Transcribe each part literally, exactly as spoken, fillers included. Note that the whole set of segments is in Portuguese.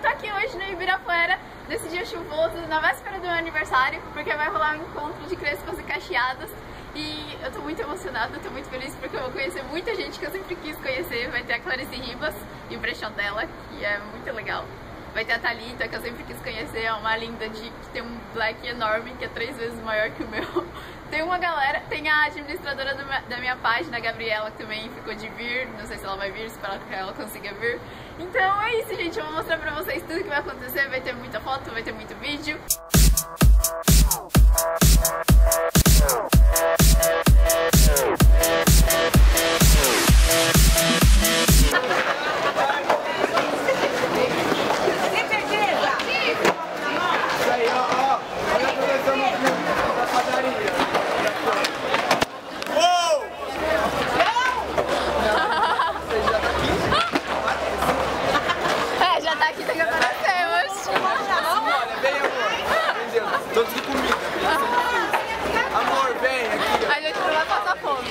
aqui hoje no Ibirapuera, nesse dia chuvoso, na véspera do meu aniversário, porque vai rolar um encontro de crespas e cacheadas. E eu tô muito emocionada, tô muito feliz porque eu vou conhecer muita gente que eu sempre quis conhecer. Vai ter a Clarice Ribas e o brechó dela, que é muito legal. Vai ter a Thalita, que eu sempre quis conhecer, é uma linda de que tem um black enorme, que é três vezes maior que o meu. Tem uma galera, tem a administradora do, da minha página, a Gabriela, que também ficou de vir, não sei se ela vai vir, espero que ela consiga vir. Então é isso, gente, eu vou mostrar pra vocês tudo que vai acontecer, vai ter muita foto, vai ter muito vídeo. Todos de comida. Amor, vem aqui. A gente não vai passar fome.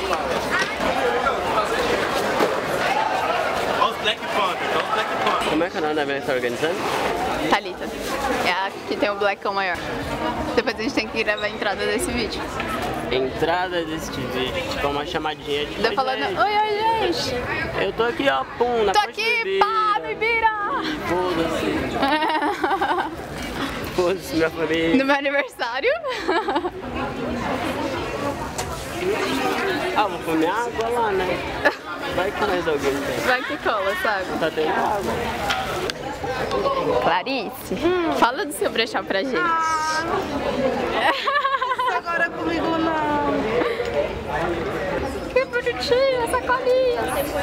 Olha os Black Panther, olha os Black Panther. Como é que é o nome da menina que tá organizando? Thalita. É a que tem o blackão maior. Depois a gente tem que gravar a entrada desse vídeo. Entrada deste vídeo, tipo uma chamadinha de... Tô falando, oi, oi, gente. Eu tô aqui, ó, pum, na Tô aqui, pá, me vira. Foda-se. Foda-se, minha família. No meu aniversário. Ah, vou comer água lá, né? Vai que mais alguém tem. Vai que cola, sabe? Tá tendo água. Clarice, hum. fala do seu brechó pra gente. Ah, agora comigo não. Que bonitinha essa colinha.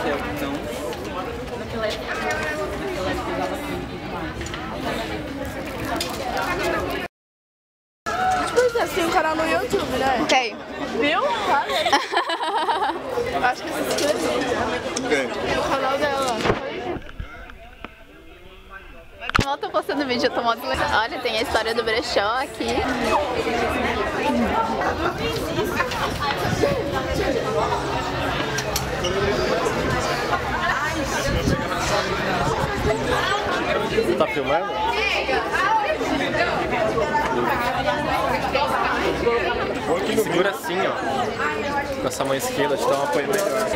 Você tem um canal no YouTube, né? Tem. Viu? Acho que se inscreveu. Quem? O canal dela. Eu tô postando vídeo, eu tô muito legal. Olha, tem a história do brechó aqui. Você tá filmando? Segura assim, ó. Com essa mão esquerda, te dá um apoio melhor.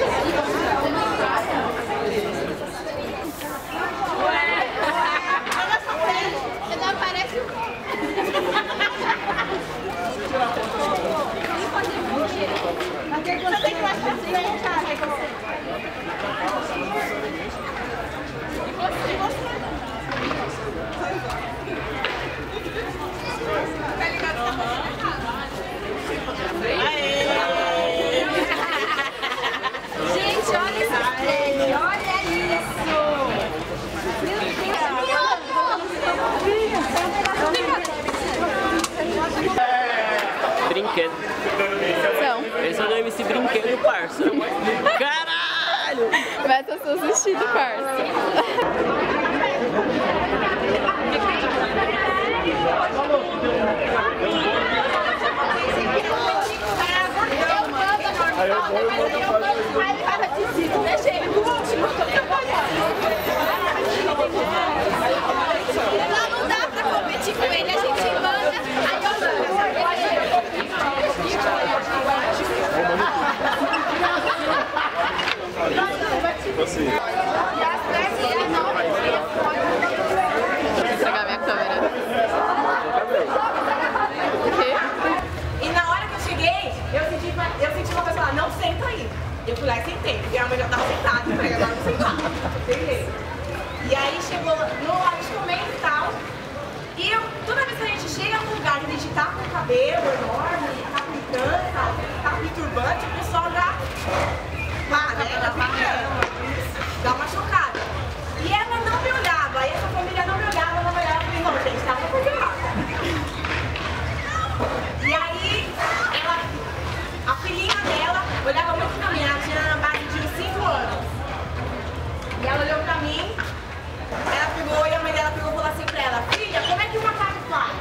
Gente, olha esse trem, olha isso! Brinquedo. Então, Esse é o M C Brinquedo, parça. Caralho! vai ser seu vestido, parça. Deixa ele no último. Não dá pra competir com ele, a gente manda. Aí eu Vou estragar minha câmera. O quê? E na hora que eu cheguei, eu senti, eu senti uma pessoa lá, não senta aí. Eu fui lá e sentei, porque a mãe já tava sentada, eu falei, agora eu vou sentar. Sentei. E aí chegou no hora de comer e tal. E eu, toda vez que a gente chega num lugar que a gente tá com o cabelo enorme, tá com trança, tá com turbante, o pessoal já pá, né? Já fica, dá uma chocada. E ela não me olhava, aí essa família não me olhava, não me olhava, eu falei, não, gente, tá uma coisa errada. E aí, ela, a filhinha dela olhava muito pra mim, ela tinha na base de uns cinco anos. E ela olhou pra mim, ela pegou e a mãe dela pegou e falou assim pra ela, filha, como é que o macaco faz?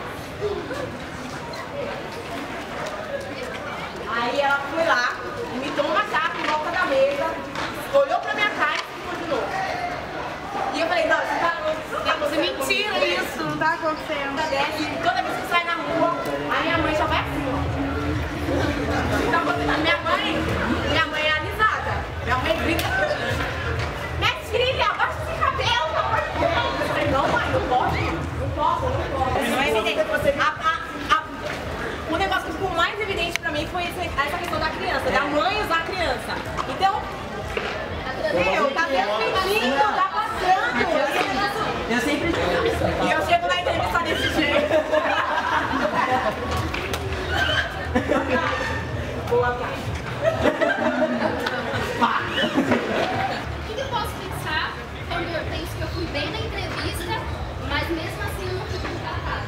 Aí ela foi lá, imitou um macaco em volta da mesa, olhou pra Mentira isso, não tá acontecendo. Toda vez que sai na rua, a minha mãe já vai assim. Então, minha mãe, minha mãe é alisada. Minha mãe grita. Minha filha, abaixa esse cabelo, pelo amor de Deus. Eu falei, não, mãe, não pode. Não posso, não posso. Não é evidente que você... A, a, a, o negócio que ficou mais evidente pra mim foi esse, essa questão da criança, da mãe usar a criança. Então, meu, tá perfeitinho, tá passando. Eu sempre... E eu chego na entrevista desse jeito. Boa tarde. O que eu posso pensar quando eu penso que eu fui bem na entrevista, mas mesmo assim eu não fui contratada?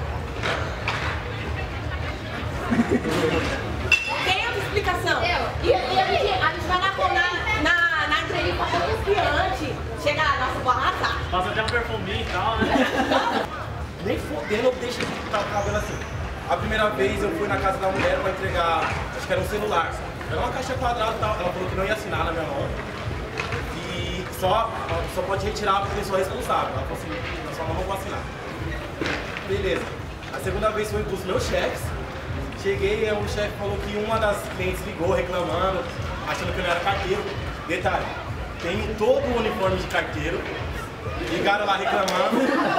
Tem outra explicação. Eu. E, e a, gente, a gente vai na, na, na, na entrevista todo confiante. Chega lá, nossa, vou arrasar. Passa até um perfuminho e tal, né? Nem fodendo eu deixei de pintar o cabelo assim. A primeira vez eu fui na casa da mulher pra entregar, acho que era um celular. Era uma caixa quadrada e tal. Ela falou que não ia assinar na minha mão. E só, só pode retirar a pessoa responsável. Ela falou assim, na sua mão não vou assinar. Beleza. A segunda vez foi pros meus chefes. Cheguei e o chefe falou que uma das clientes ligou reclamando, achando que eu não era carteiro. Detalhe, tenho todo o uniforme de carteiro. Ligaram lá reclamando.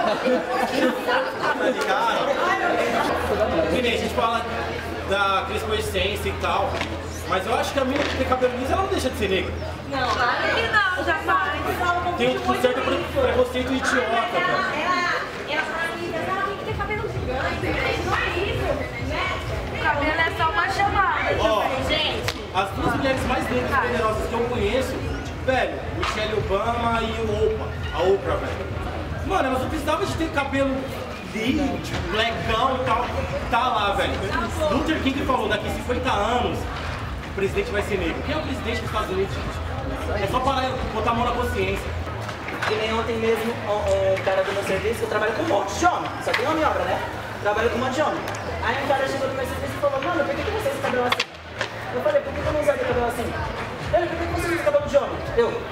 Ligaram. Que nem a gente fala da crespoescência e tal. Mas eu acho que a menina que tem cabelo liso, ela não deixa de ser negra. Não, claro que não, já fala. Tem um certo pre preconceito idiota, velho. Ela fala que ela tem que ter cabelo gigante. Não é isso, né? O cabelo é só uma chamada. Ó, Gente, as duas mulheres mais negras e poderosas que eu conheço, velho, Michelle Obama e o Oprah. A Oprah, velho. Mano, elas não precisavam de ter cabelo liso, tipo, blackão e tal. Tá lá, velho. Luther King falou, daqui a cinquenta anos, o presidente vai ser negro. Quem é o presidente dos Estados Unidos, gente? É só parar e botar a mão na consciência. Que nem ontem mesmo, um, um cara do meu serviço, que eu trabalho com um monte de homem. Só tem homem e obra, né? Trabalho com um monte de homem. Aí um cara chegou no meu serviço e falou, mano, por que, que você usa cabelo assim? Eu falei, por que, que eu não usaria cabelo assim? Ele, por que, que você usa cabelo de homem? Eu.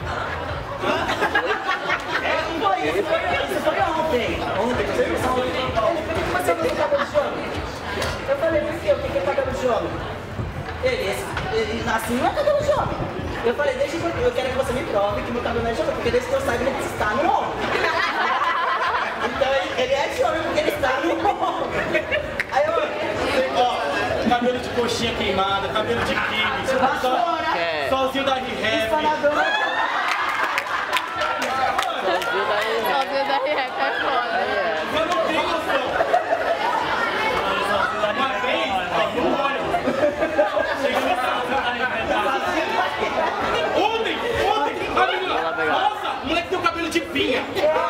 Foi isso, foi, isso foi ontem. Ontem, no serviço ontem. Ele, por que, que você não tem cabelo de homem? Eu falei, por quê? O que, que é cabelo de homem? Ele, esse, ele, assim não é cabelo de homem. Eu falei, deixa que eu, eu quero que você me prove que meu cabelo não é de homem, porque desde que eu saiba ele está no homem. Então ele, ele é de homem porque ele está no homem. Aí eu... Ó, cabelo de coxinha queimada, cabelo de kibe, só, solzinho da Rehab. Sozinho da Rieca é foda. Eu não tenho noção. Uma vez, ó, no ônibus, cheguei na casa. Ontem, ontem, a menina, nossa, o moleque tem o cabelo de pinha.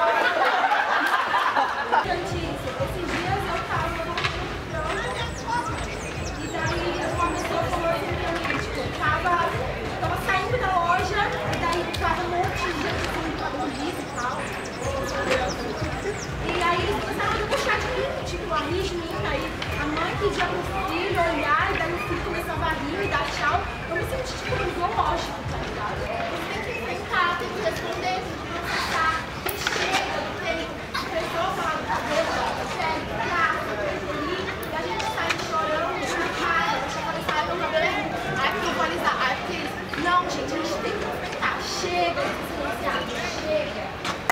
Esses dias eu tava e daí uma pessoa falou assim pra mim, tipo, tava, tava saindo da loja e daí tava um monte de gente com cabelo liso e tal. E aí eles começaram a debochar de mim, tipo, a rir de mim, aí a mãe pedia pro filho olhar e daí o filho começava a rir e dar tchau. Eu me senti tipo um zoológico, tá ligado? Você tem que enfrentar, tem que responder, tem que processar, tem chega, tem a pessoa falar do cabelo, sério, graça, preferir, e a gente sai chorando, chocada, deixa eu começar meu cabelo. Aí porque eu falei, aí porque eles, não, gente, a gente tem que enfrentar, chega, chega.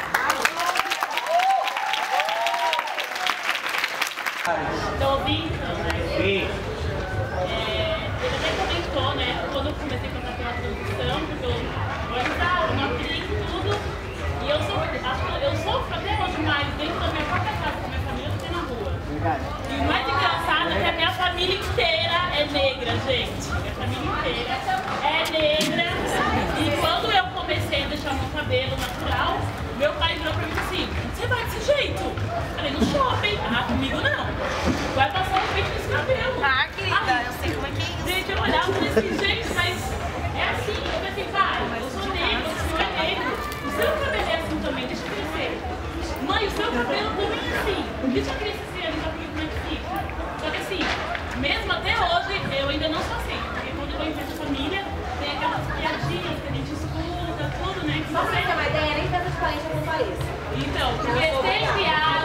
Estão ouvindo, né? Sim. É, ele até comentou, né? Quando eu comecei a passar pela produção, porque eu organizava uma clínica e tudo, e eu sofro, acho que eu sofro até hoje mais dentro da minha própria casa, com a minha família, do que na rua. E o mais engraçado é que a minha família inteira é negra, gente. Minha família inteira é negra. E quando eu comecei a deixar meu cabelo natural, meu pai virou pra mim assim, você vai desse jeito? Eu falei, no shopping. Ah, comigo não. Vai passar um vídeo nesse cabelo. ah, querida, eu sei como é que é isso. Gente, eu olhava e falei assim, gente, mas é assim. Eu falei assim, pai, eu sou negro, o senhor é negro. O seu cabelo é assim também, deixa eu crescer. Mãe, o seu cabelo também é assim. Deixa eu crescer esse ano, já comigo como é que fica. Só que assim, mesmo até hoje, eu ainda não sou assim. Porque quando eu vou em festa de família, tem aquelas piadinhas que a gente escuta, tudo, né? Que Só pra ter uma ideia, nem tanto transparente como isso. Então, porque tem piada.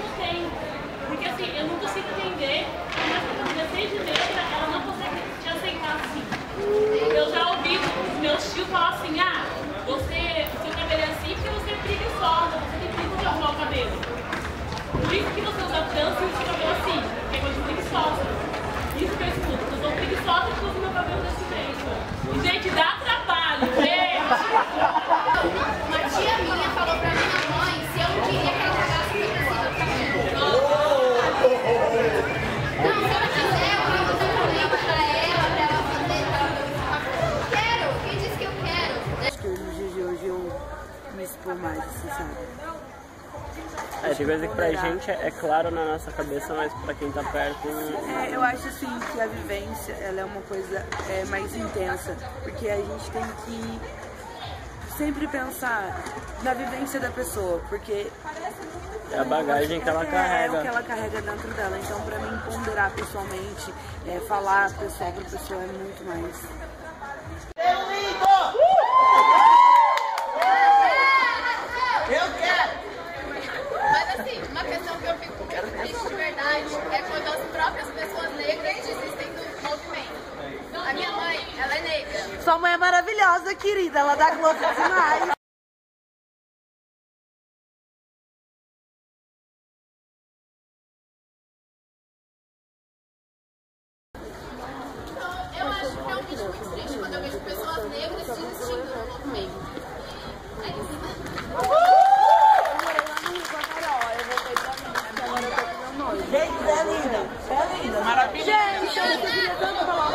eu tenho. Porque assim, eu não consigo entender, mas por dezesseis de negra, ela não consegue te aceitar assim. Eu já ouvi os meus tios falar assim, ah, você, seu cabelo é assim porque você é preguiçosa, você tem preguiça de arrumar o cabelo. Por isso que você usa trança e usa o cabelo assim, porque é coisa de preguiçosa. Isso que eu escuto, eu sou preguiçosa e uso meu cabelo desse jeito. E, gente, dá trabalho, gente! Uma tia minha falou pra minha mãe se eu não queria que ela pagasse o meu cabelo. Não, se ela quiser, eu vou fazer um problema pra ela, pra ela fazer, pra ela fazer. Eu quero, quem disse que eu quero? Acho que no dia de hoje eu me expor mais, assim, sabe? É, tem coisa que pra gente é, é claro na nossa cabeça, mas pra quem tá perto... É, eu acho assim que a vivência, ela é uma coisa é, mais intensa, porque a gente tem que sempre pensar na vivência da pessoa, porque... É a bagagem que ela é, carrega. É o que ela carrega dentro dela, então pra mim ponderar pessoalmente, é, falar pessoal pra pessoa é muito mais... Eu quero! Mas assim, uma questão que eu fico muito triste de verdade é quando as próprias pessoas negras desistem do movimento. A minha mãe, ela é negra. Sua mãe é maravilhosa, querida, ela dá globo demais. Eu acho realmente muito triste quando eu vejo pessoas negras desistindo do movimento. É isso. Gente, é linda, é linda, maravilhosa. Gente, eu queria tanto falar